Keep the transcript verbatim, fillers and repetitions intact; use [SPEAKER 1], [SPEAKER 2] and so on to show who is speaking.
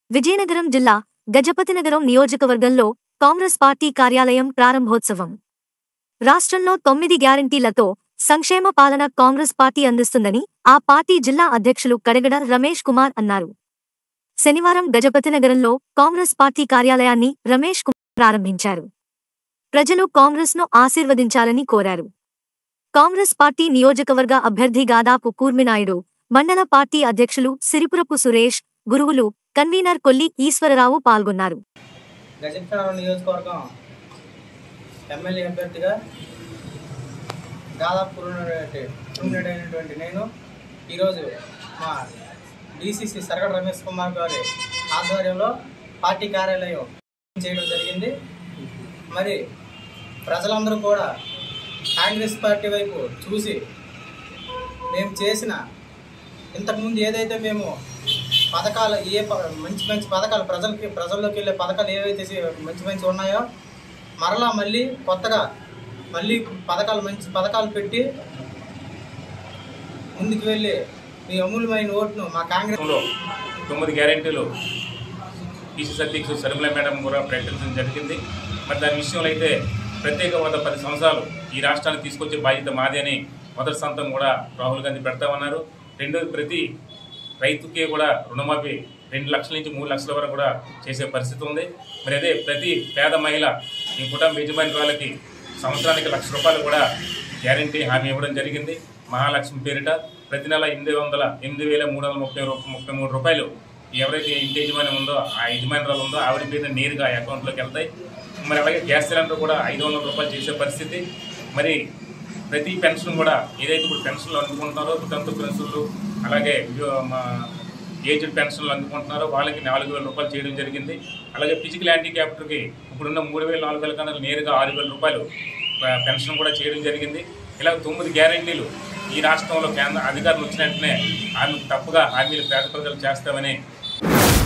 [SPEAKER 1] విజయనగరం జిల్లా గజపతినగరం నియోజకవర్గంలో కాంగ్రెస్ పార్టీ కార్యాలయం ప్రారంభోత్సవం. రాష్ట్రంలో తొమ్మిది గ్యారంటీలతో సంక్షేమ పాలన కాంగ్రెస్ పార్టీ అందిస్తుందని ఆ పార్టీ జిల్లా అధ్యక్షులు కడగడ రమేష్ కుమార్ అన్నారు. శనివారం గజపతినగరంలో కాంగ్రెస్ పార్టీ కార్యాలయాన్ని రమేష్ కుమార్ ప్రారంభించారు. ప్రజలు కాంగ్రెస్ను ఆశీర్వదించాలని కోరారు. కాంగ్రెస్ పార్టీ నియోజకవర్గ అభ్యర్థి గాదాపు కూర్మినాయుడు, మండల పార్టీ అధ్యక్షులు సిరిపురపు సురేష్, గురువులు, కన్వీనర్ కొల్లి ఈశ్వరరావు పాల్గొన్నారు.
[SPEAKER 2] గజపతినగరం నియోజకవర్గం ఎమ్మెల్యే అభ్యర్థిగా దాదాపు కూర్మినాయుడు అయినటువంటి నేను ఈరోజు మా డీసీసీ సరగడ రమేష్ కుమార్ గారి ఆధ్వర్యంలో పార్టీ కార్యాలయం చేయడం జరిగింది. మరి ప్రజలందరూ కూడా కాంగ్రెస్ పార్టీ వైపు చూసి మేము చేసిన ఇంతకుముందు ఏదైతే మేము పథకాలు ఏ మంచి మంచి పథకాలు ప్రజలకి ప్రజల్లోకి వెళ్ళే పథకాలు ఏవైతే మంచి మంచి ఉన్నాయో మరలా మళ్ళీ కొత్తగా మళ్ళీ పథకాలు మంచి పథకాలు పెట్టి ముందుకు వెళ్ళి మీ అమూల్యమైన ఓటును మా కాంగ్రెస్లో
[SPEAKER 3] తొమ్మిది గ్యారెంటీలు పీసీసీ అధ్యక్షుడు శర్మిల మేడం కూడా ప్రకటించడం జరిగింది. మరి దాని విషయంలో అయితే ప్రత్యేక హోదా పది సంవత్సరాలు ఈ రాష్ట్రానికి తీసుకొచ్చే బాధ్యత మాది అని మొదటి సంతం కూడా రాహుల్ గాంధీ పెడతామన్నారు. రెండోది, ప్రతి రైతుకి కూడా రుణమాఫీ రెండు లక్షల నుంచి మూడు లక్షల వరకు కూడా చేసే పరిస్థితి ఉంది. మరి అదే ప్రతి పేద మహిళ ఈ కుటుంబ యజమానురాలకి సంవత్సరానికి లక్ష రూపాయలు కూడా గ్యారంటీ హామీ ఇవ్వడం జరిగింది. మహాలక్ష్మి పేరిట ప్రతి నెల ఎనిమిది వందల ఎనిమిది వేల మూడు వందల ముప్పై ముప్పై మూడు రూపాయలు ఎవరైతే ఇంటి యజమాని ఉందో ఆ యజమానురాలు ఉందో ఆవిడ పేద నేరుగా అకౌంట్లోకి వెళ్తాయి. మరి అలాగే గ్యాస్ సిలిండర్ కూడా ఐదు వందల రూపాయలు చేసే పరిస్థితి. మరి ప్రతి పెన్షన్ కూడా ఏదైతే ఇప్పుడు పెన్షన్లు అందుకుంటున్నారో కుటుంబ పెన్షన్లు అలాగే మా ఏజ్డ్ పెన్షన్లు అందుకుంటున్నారో వాళ్ళకి నాలుగు వేల రూపాయలు చేయడం జరిగింది. అలాగే ఫిజికల్ హ్యాండిక్యాప్టర్కి ఇప్పుడున్న మూడు వేల నాలుగు వేల కన్నా నేరుగా ఆరు వేల రూపాయలు పెన్షన్ కూడా చేయడం జరిగింది. ఇలా తొమ్మిది గ్యారెంటీలు ఈ రాష్ట్రంలో కేంద్ర అధికారులు వచ్చిన వెంటనే ఆమె తప్పుగా హామీలు పేద ప్రజలు చేస్తామని